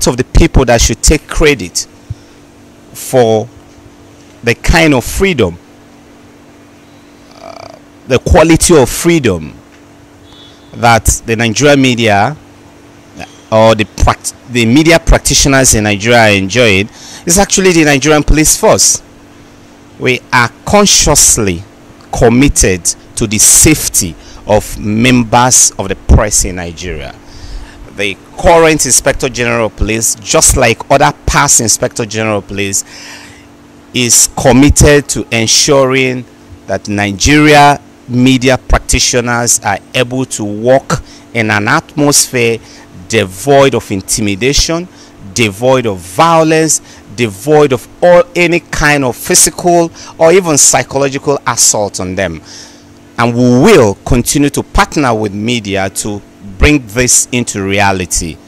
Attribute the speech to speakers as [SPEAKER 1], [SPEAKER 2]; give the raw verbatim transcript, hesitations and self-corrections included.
[SPEAKER 1] of the people that should take credit for the kind of freedom, uh, the quality of freedom that the Nigerian media or the the media practitioners in Nigeria enjoyed is actually the Nigerian police force. We are consciously committed to the safety of members of the press in Nigeria. The current Inspector General of Police, just like other past Inspector General of Police, is committed to ensuring that Nigeria media practitioners are able to work in an atmosphere devoid of intimidation, devoid of violence, devoid of all any kind of physical or even psychological assault on them. And we will continue to partner with media to bring this into reality.